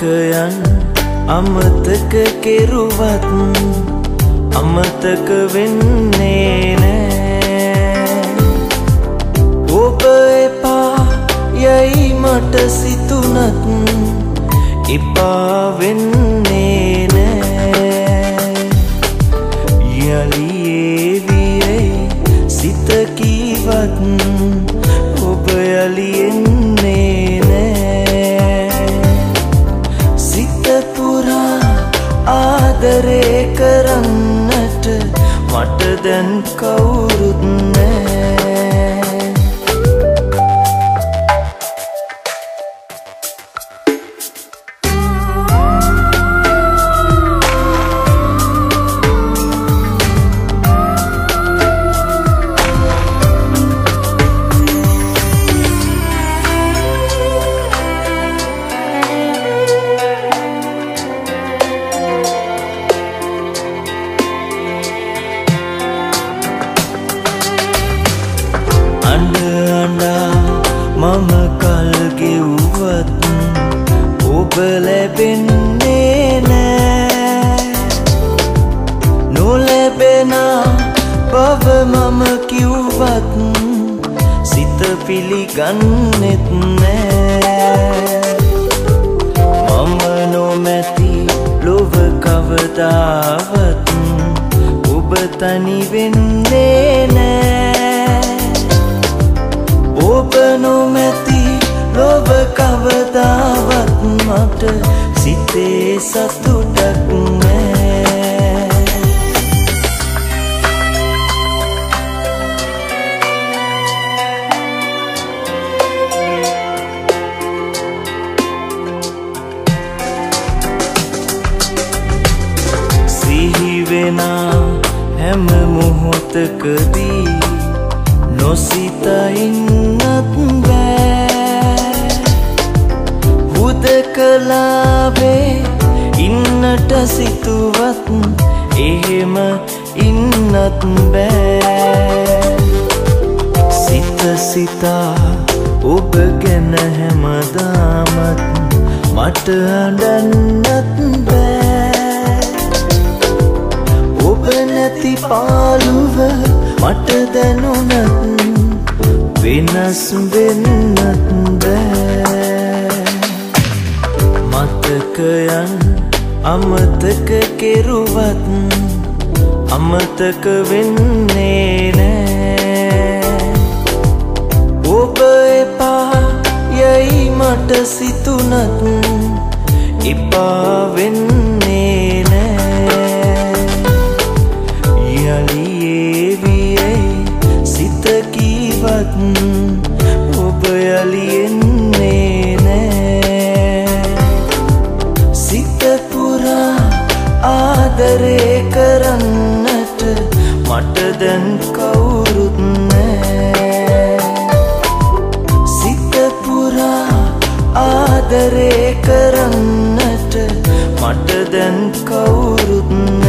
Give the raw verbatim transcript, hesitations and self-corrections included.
mathakayan amathaka keruwat amathaka wenne nae oba epa yai mata situnat epa wenne nae yali eviyai sita kiwat oba yali enne ආදරේ කරන්නට මට දැන් කවුරුත් නෑ මම කල් ගෙව්වත් ඔබ ලැබෙන්නේ නෑ නොලැබෙන බව මම කිව්වත් සිත පිළිගන්නෙත් නෑ මම නොමැති ලොව කවදාවත් ඔබ තනි වෙන්නේ නෑ ඔබ නොමැති ලොව කවදාවත් මට සිතේ සතුටක් නෑ සිහි වෙන හැම මොහොතකදී නොසිතා ඉන්නත් බෑ හුදකලාවේ ඉන්නට සිතුවත් එහෙම ඉන්නත් බෑ සිත සිතා ඔබ ගැන හැමදාමත් මට අඬන්නත් බෑ ඔබ නැති පාළුව මට දැනුණත් වෙනස් වෙන්නත් බෑ mathakayan amathaka keruwat amathaka wenne nae oba epa yai mata situnat epa wenne nae yali eviyai sita kiwat ඔබ යලි එන්නේ නෑ සිත පුරා ආදරේ කරන්නට මට දැන් කවුරුත් නෑ සිත පුරා ආදරේ කරන්නට මට දැන් කවුරුත්